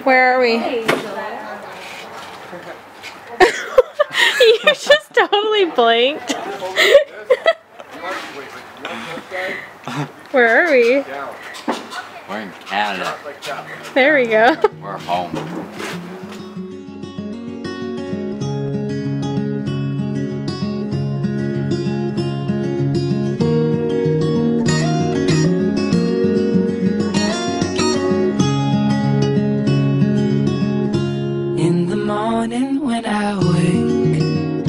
Where are we? You just totally blanked. Where are we? We're in Canada. There we go. We're home. In the morning when I wake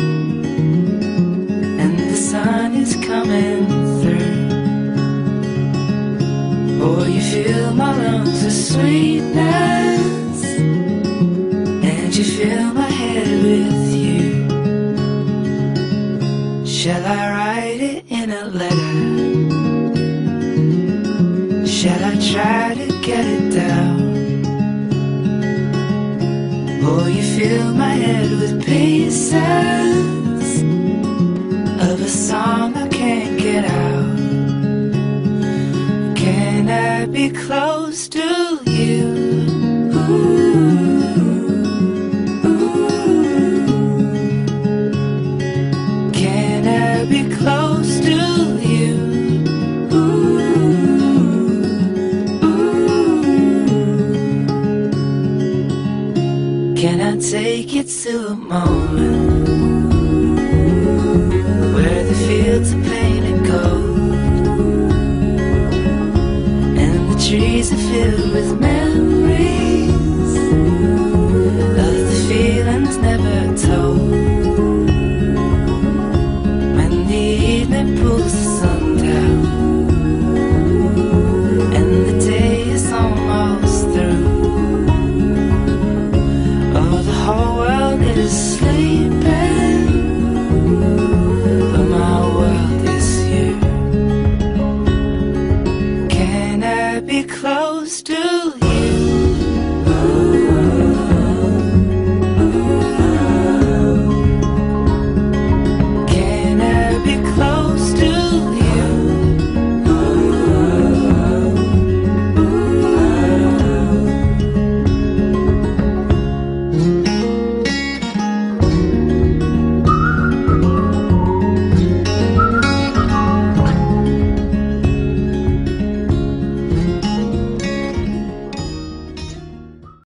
and the sun is coming through, oh, you fill my lungs with sweetness and you fill my head with you. Shall I write it in a letter? Shall I try to get it down? Oh, you fill my head with pieces of a song I can't get out. Can I be close to you? Ooh, ooh. Can I be close to you? Can I take you to a moment where the fields are painted gold and the trees are filled with memories of the feelings never told? When the evening pulls the sun down and the day is almost through, the whole world is asleep.